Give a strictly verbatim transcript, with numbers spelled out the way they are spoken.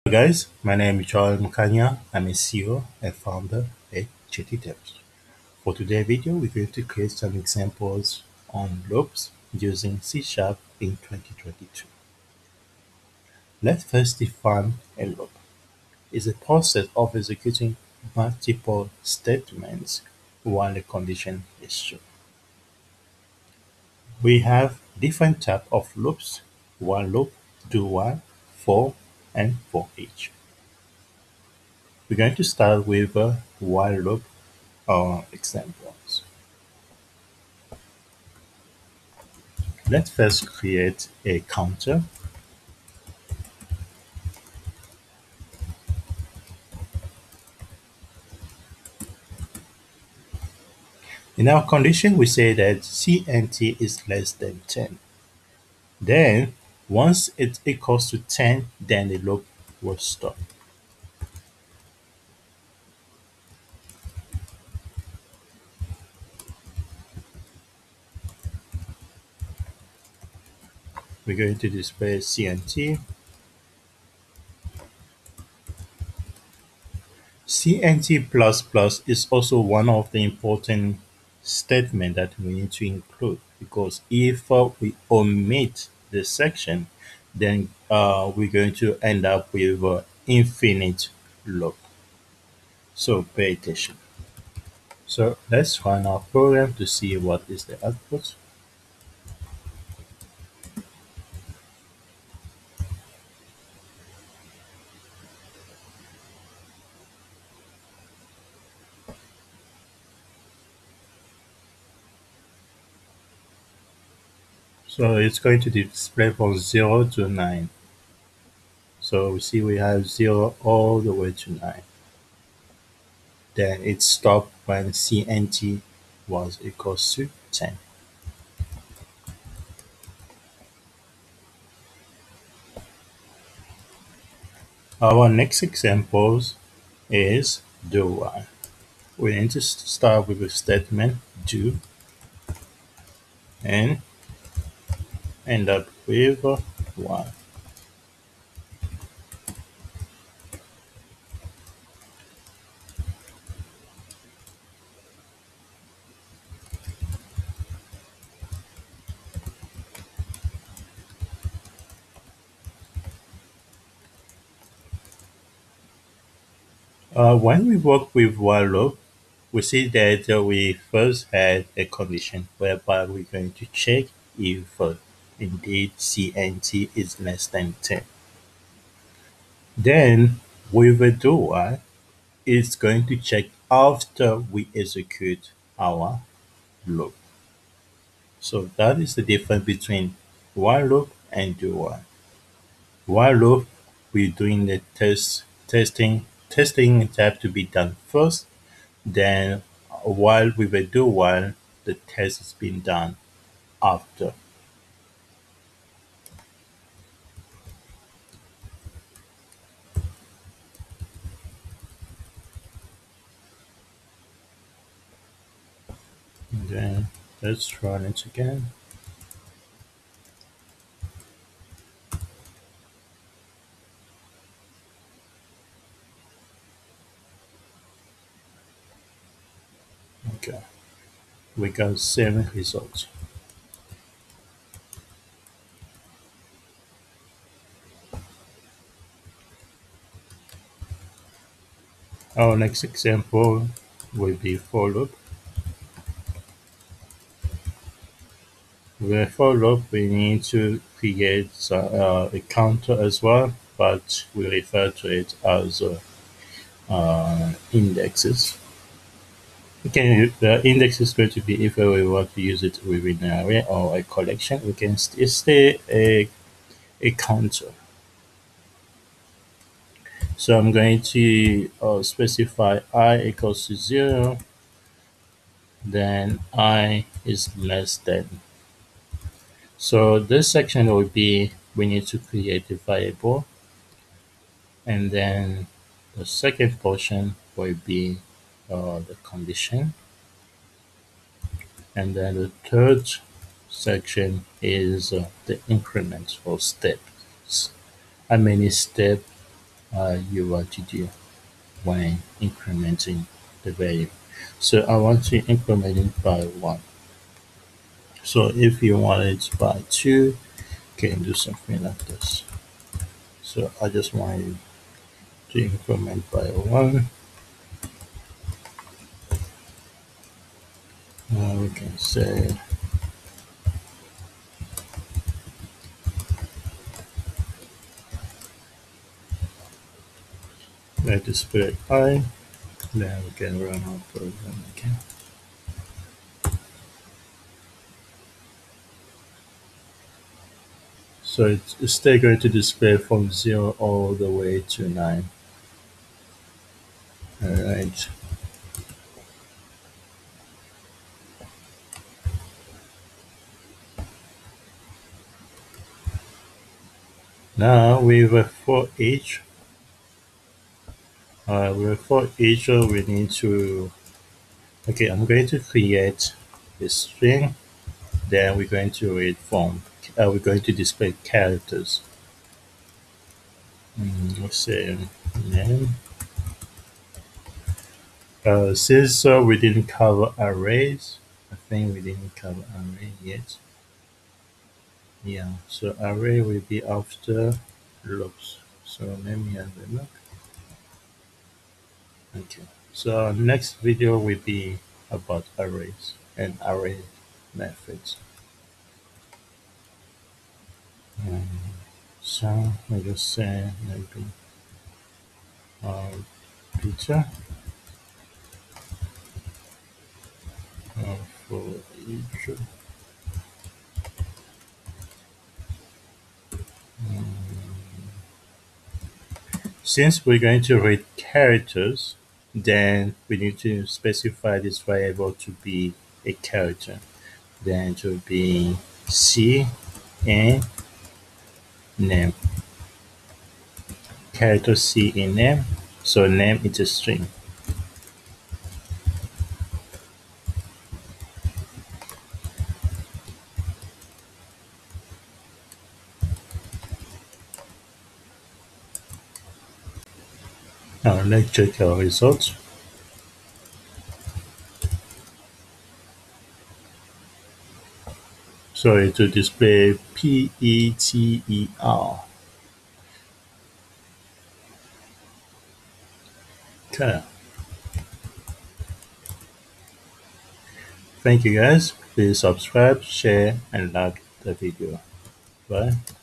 Guys, my name is Mukanya. I'm a C E O and founder at J T Tips. For today's video, we're going to create some examples on loops using C Sharp in twenty twenty-two. Let's first define a loop. It's a process of executing multiple statements while a condition is true. We have different types of loops: while loop, do while, for, and for each. We're going to start with a while loop uh, examples. Let's first create a counter. In our condition, we say that C N T is less than ten. Then, once it equals to ten, then the loop will stop. We're going to display C N T. C N T plus plus is also one of the important statements that we need to include, because if uh, we omit the section, then uh, we're going to end up with uh, infinite loop. So pay attention. So let's run our program to see what is the output. So it's going to display from zero to nine. So we see we have zero all the way to nine. Then it stopped when C N T was equals to ten. Our next example is do while. We need to start with a statement do and end up with while. Uh, when we work with while loop, we see that uh, we first had a condition whereby we're going to check if uh, indeed C N T is less than ten. Then with a do while, it's going to check after we execute our loop. So that is the difference between while loop and do while. While loop, we're doing the test testing testing have to be done first. Then while we will do while, the test is being done after. And then let's run it again. Okay, we got seven results. Our next example will be for loop. With for loop, we need to create uh, a counter as well, but we refer to it as uh, uh, indexes. Okay, the index is going to be if we want to use it within an array or a collection. We can st stay a, a counter. So I'm going to uh, specify I equals to zero, then I is less than. So this section will be, we need to create a variable, and then the second portion will be uh, the condition, and then the third section is uh, the increment or steps. How many steps uh, you want to do when incrementing the value. So I want to increment it by one. So if you want it by two, you can do something like this. So I just want you to increment by one. Now we can say let display I, then we can run our program again. So it's still going to display from zero all the way to nine. Alright. Now with a for each, uh, with for each uh, we need to, okay, I'm going to create a string, then we're going to read from, uh, we're going to display characters. Mm, let's say name. Uh, since uh, we didn't cover arrays, I think we didn't cover array yet. Yeah, so array will be after looks. So let me have a look. Okay, so next video will be about arrays and array methods. Um, so I just say maybe uh, Peter uh, for each. Since we're going to read characters, then we need to specify this variable to be a character. Then to be C and name. Character C in name. So name is a string. Now let's check our results. So it will display P E T E R. Okay. Thank you guys. Please subscribe, share, and like the video. Bye.